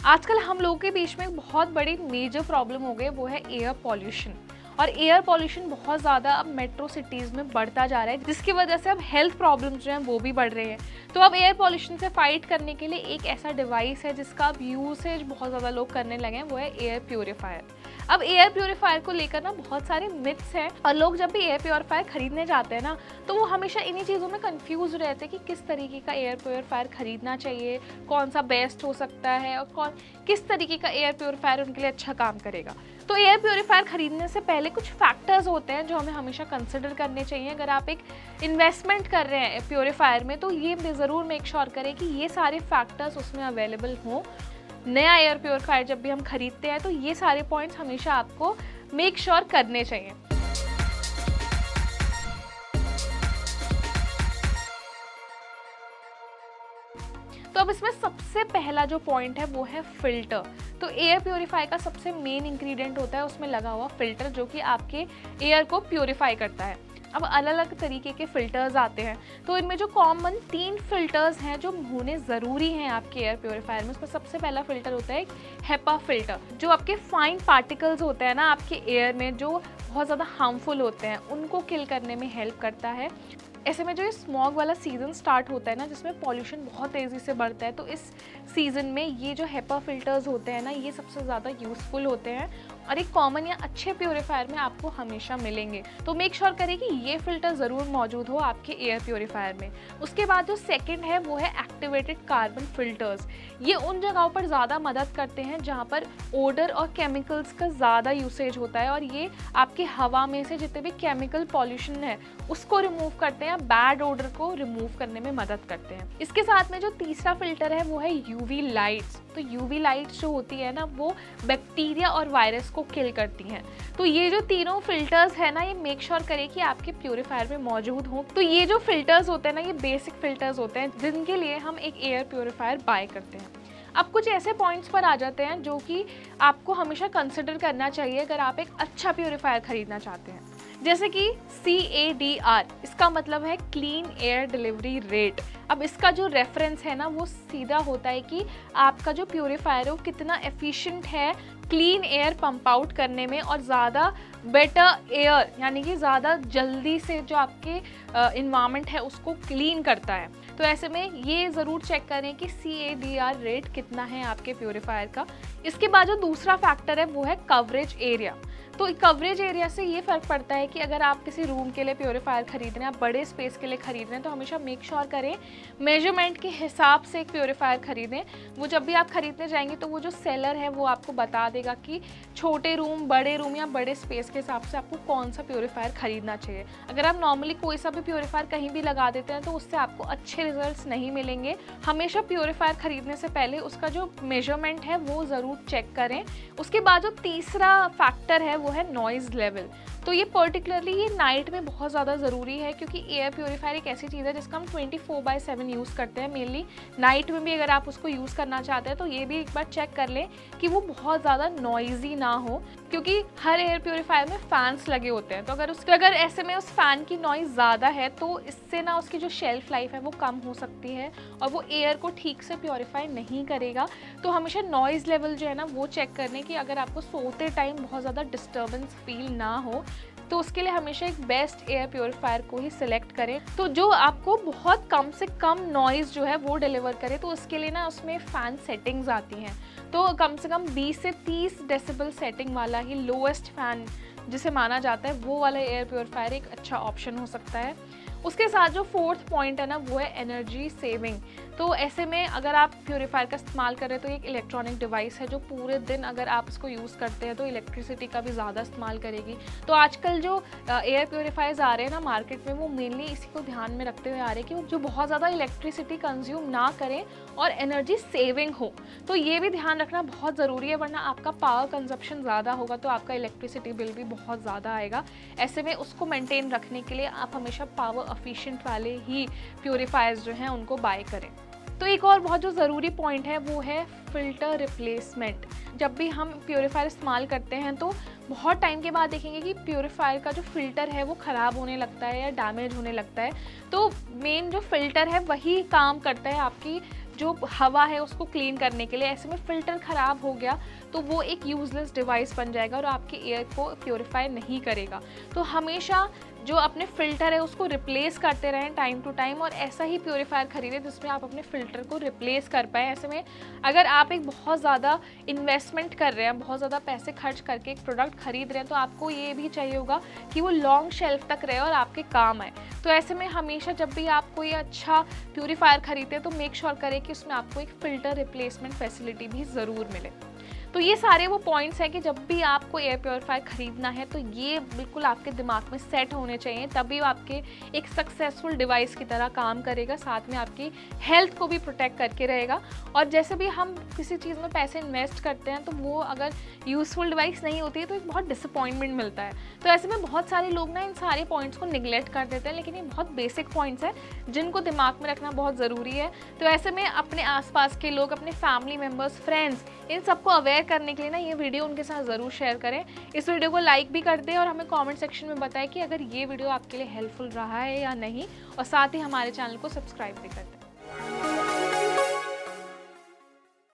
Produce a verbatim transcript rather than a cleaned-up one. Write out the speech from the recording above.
आजकल हम लोगों के बीच में बहुत बड़ी मेजर प्रॉब्लम हो गई, वो है एयर पॉल्यूशन। और एयर पॉल्यूशन बहुत ज़्यादा अब मेट्रो सिटीज़ में बढ़ता जा रहा है, जिसकी वजह से अब हेल्थ प्रॉब्लम्स जो हैं वो भी बढ़ रहे हैं। तो अब एयर पॉल्यूशन से फाइट करने के लिए एक ऐसा डिवाइस है जिसका अब यूसेज बहुत ज़्यादा लोग करने लगे हैं, वो है एयर प्योरीफायर। अब एयर प्योरीफायर को लेकर ना बहुत सारे मिथ्स हैं, और लोग जब भी एयर प्योरीफायर खरीदने जाते हैं ना तो वो हमेशा इन्हीं चीज़ों में कंफ्यूज रहते हैं कि किस तरीके का एयर प्योरीफायर खरीदना चाहिए, कौन सा बेस्ट हो सकता है और कौन किस तरीके का एयर प्योरीफायर उनके लिए अच्छा काम करेगा। तो एयर प्योरीफायर खरीदने से पहले कुछ फैक्टर्स होते हैं जो हमें हमेशा कंसिडर करने चाहिए। अगर आप एक इन्वेस्टमेंट कर रहे हैं प्योरीफायर में तो ये ज़रूर मेक श्योर करें कि ये सारे फैक्टर्स उसमें अवेलेबल हों। नया एयर प्योरीफायर जब भी हम खरीदते हैं तो ये सारे पॉइंट्स हमेशा आपको मेक श्योर करने चाहिए। तो अब इसमें सबसे पहला जो पॉइंट है वो है फिल्टर। तो एयर प्योरीफायर का सबसे मेन इंग्रेडिएंट होता है उसमें लगा हुआ फिल्टर, जो कि आपके एयर को प्योरीफाई करता है। अब अलग अलग तरीके के फ़िल्टर्स आते हैं, तो इनमें जो कॉमन तीन फिल्टर्स हैं जो होने ज़रूरी हैं आपके एयर प्योरीफायर में, उसमें सबसे पहला फ़िल्टर होता है हेपा फ़िल्टर, जो आपके फाइन पार्टिकल्स होते हैं ना आपके एयर में, जो बहुत ज़्यादा हार्मफुल होते हैं, उनको किल करने में हेल्प करता है। ऐसे में जो ये स्मॉग वाला सीज़न स्टार्ट होता है ना, जिसमें पॉल्यूशन बहुत तेज़ी से बढ़ता है, तो इस सीज़न में ये जो हेपा फिल्टर्स होते हैं ना, ये सबसे ज़्यादा यूज़फुल होते हैं और एक कॉमन या अच्छे प्योरीफायर में आपको हमेशा मिलेंगे। तो मेक श्योर करें कि ये फ़िल्टर ज़रूर मौजूद हो आपके एयर प्योरीफायर में। उसके बाद जो सेकंड है वो है एक्टिवेटेड कार्बन फिल्टर्स। ये उन जगहों पर ज़्यादा मदद करते हैं जहाँ पर ओडर और केमिकल्स का ज़्यादा यूसेज होता है, और ये आपकी हवा में से जितने भी केमिकल पॉल्यूशन है उसको रिमूव करते हैं, बैड ओडर को रिमूव करने में मदद करते हैं। इसके साथ में जो तीसरा फिल्टर है वो है यूवी लाइट्स। तो यूवी लाइट्स जो होती है ना, वो बैक्टीरिया और वायरस को किल करती हैं। तो ये जो तीनों फिल्टर्स है ना, ये मेक श्योर करें कि आपके प्योरीफायर में मौजूद हों। तो ये जो फिल्टर्स होते हैं ना, ये बेसिक फिल्टर्स होते हैं जिनके लिए हम एक एयर प्योरीफायर बाय करते हैं। अब कुछ ऐसे पॉइंट्स पर आ जाते हैं जो कि आपको हमेशा कंसिडर करना चाहिए अगर आप एक अच्छा प्योरीफायर खरीदना चाहते हैं, जैसे कि सी ए डी आर। इसका मतलब है क्लीन एयर डिलीवरी रेट। अब इसका जो रेफरेंस है ना, वो सीधा होता है कि आपका जो प्योरीफायर है वो कितना एफिशिएंट है क्लीन एयर पंप आउट करने में, और ज़्यादा बेटर एयर यानी कि ज़्यादा जल्दी से जो आपके इन्वायरमेंट है उसको क्लीन करता है। तो ऐसे में ये ज़रूर चेक करें कि C A D R rate कितना है आपके प्योरीफायर का। इसके बाद जो दूसरा फैक्टर है वो है कवरेज एरिया। तो कवरेज एरिया से ये फ़र्क पड़ता है कि अगर आप किसी रूम के लिए प्योरीफायर खरीद रहे हैं, आप बड़े स्पेस के लिए खरीद रहे हैं, तो हमेशा मेक श्योर करें मेजरमेंट के हिसाब से एक प्योरीफायर खरीदें। वो जब भी आप खरीदने जाएंगे तो वो जो सेलर है वो आपको बता देगा कि छोटे रूम, बड़े रूम या बड़े स्पेस के हिसाब से आपको कौन सा प्योरीफायर खरीदना चाहिए। अगर आप नॉर्मली कोई सा भी प्योरीफायर कहीं भी लगा देते हैं तो उससे आपको अच्छे रिजल्ट्स नहीं मिलेंगे। हमेशा प्योरीफायर खरीदने से पहले उसका जो मेजरमेंट है वो ज़रूर चेक करें। उसके बाद जो तीसरा फैक्टर है वो है नॉइज़ लेवल। तो ये पर्टिकुलरली ये नाइट में बहुत ज़्यादा ज़रूरी है, क्योंकि एयर प्योरीफायर एक ऐसी चीज़ है जिसका हम twenty four by seven use करते हैं। मेनली नाइट में भी अगर आप उसको यूज़ करना चाहते हैं तो ये भी एक बार चेक कर लें कि वो बहुत ज़्यादा नॉइज़ी ना हो, क्योंकि हर एयर प्योरीफायर में फ़ैन्स लगे होते हैं। तो अगर उस अगर ऐसे में उस फ़ैन की नॉइज़ ज़्यादा है तो इससे ना उसकी जो शेल्फ़ लाइफ है वो कम हो सकती है और वो एयर को ठीक से प्योरीफाई नहीं करेगा। तो हमेशा नॉइज़ लेवल जो है ना वो चेक करने की, अगर आपको सोते टाइम बहुत ज़्यादा डिस्टर्बेंस फील ना हो तो उसके लिए हमेशा एक बेस्ट एयर प्योरीफायर को ही सिलेक्ट करें, तो जो आपको बहुत कम से कम नॉइज़ जो है वो डिलीवर करे। तो उसके लिए ना उसमें फ़ैन सेटिंग्स आती हैं, तो कम से कम बीस से तीस डेसिबल सेटिंग वाला ही लोएस्ट फ़ैन जिसे माना जाता है वो वाला एयर प्योरीफायर एक अच्छा ऑप्शन हो सकता है। उसके साथ जो फोर्थ पॉइंट है ना वो है एनर्जी सेविंग। तो ऐसे में अगर आप प्योरीफायर का इस्तेमाल कर रहे हैं तो एक इलेक्ट्रॉनिक डिवाइस है जो पूरे दिन अगर आप इसको यूज़ करते हैं तो इलेक्ट्रिसिटी का भी ज़्यादा इस्तेमाल करेगी। तो आजकल जो एयर प्योरीफायर्स आ रहे हैं ना मार्केट में, वो मेनली इसी को ध्यान में रखते हुए आ रहे हैं कि वो जो बहुत ज़्यादा इलेक्ट्रिसिटी कंज्यूम ना करें और एनर्जी सेविंग हो। तो ये भी ध्यान रखना बहुत ज़रूरी है, वरना आपका पावर कंजप्शन ज़्यादा होगा तो आपका इलेक्ट्रिसिटी बिल भी बहुत ज़्यादा आएगा। ऐसे में उसको मेंटेन रखने के लिए आप हमेशा पावर एफिशिएंट वाले ही प्योरीफायर्स जो हैं उनको बाय करें। तो एक और बहुत जो ज़रूरी पॉइंट है वो है फ़िल्टर रिप्लेसमेंट। जब भी हम प्योरीफायर इस्तेमाल करते हैं तो बहुत टाइम के बाद देखेंगे कि प्योरीफायर का जो फ़िल्टर है वो ख़राब होने लगता है या डैमेज होने लगता है। तो मेन जो फ़िल्टर है वही काम करता है आपकी जो हवा है उसको क्लीन करने के लिए। ऐसे में फ़िल्टर ख़राब हो गया तो वो एक यूज़लेस डिवाइस बन जाएगा और आपके एयर को प्योरीफाई नहीं करेगा। तो हमेशा जो अपने फ़िल्टर है उसको रिप्लेस करते रहें टाइम टू टाइम, और ऐसा ही प्योरीफायर खरीदें जिसमें आप अपने फ़िल्टर को रिप्लेस कर पाएँ। ऐसे में अगर आप एक बहुत ज़्यादा इन्वेस्टमेंट कर रहे हैं, बहुत ज़्यादा पैसे खर्च करके एक प्रोडक्ट खरीद रहे हैं, तो आपको ये भी चाहिए होगा कि वो लॉन्ग शेल्फ तक रहे और आपके काम आए। तो ऐसे में हमेशा जब भी आप कोई अच्छा प्योरीफायर खरीदते हैं तो मेक श्योर करें कि उसमें आपको एक फ़िल्टर रिप्लेसमेंट फैसिलिटी भी ज़रूर मिले। तो ये सारे वो पॉइंट्स हैं कि जब भी आपको एयर प्योरीफायर ख़रीदना है तो ये बिल्कुल आपके दिमाग में सेट होने चाहिए, तभी वो आपके एक सक्सेसफुल डिवाइस की तरह काम करेगा, साथ में आपकी हेल्थ को भी प्रोटेक्ट करके रहेगा। और जैसे भी हम किसी चीज़ में पैसे इन्वेस्ट करते हैं तो वो अगर यूज़फुल डिवाइस नहीं होती है तो एक बहुत डिसअपॉइंटमेंट मिलता है। तो ऐसे में बहुत सारे लोग ना इन सारे पॉइंट्स को निगलेक्ट कर देते हैं, लेकिन ये बहुत बेसिक पॉइंट्स हैं जिनको दिमाग में रखना बहुत ज़रूरी है। तो ऐसे में अपने आसपास के लोग, अपने फैमिली मेम्बर्स, फ्रेंड्स, इन सबको अवेयर करने के लिए ना ये वीडियो उनके साथ ज़रूर शेयर करें। इस वीडियो को लाइक भी कर दें और हमें कमेंट सेक्शन में बताएं कि अगर ये वीडियो आपके लिए हेल्पफुल रहा है या नहीं, और साथ ही हमारे चैनल को सब्सक्राइब भी कर दें।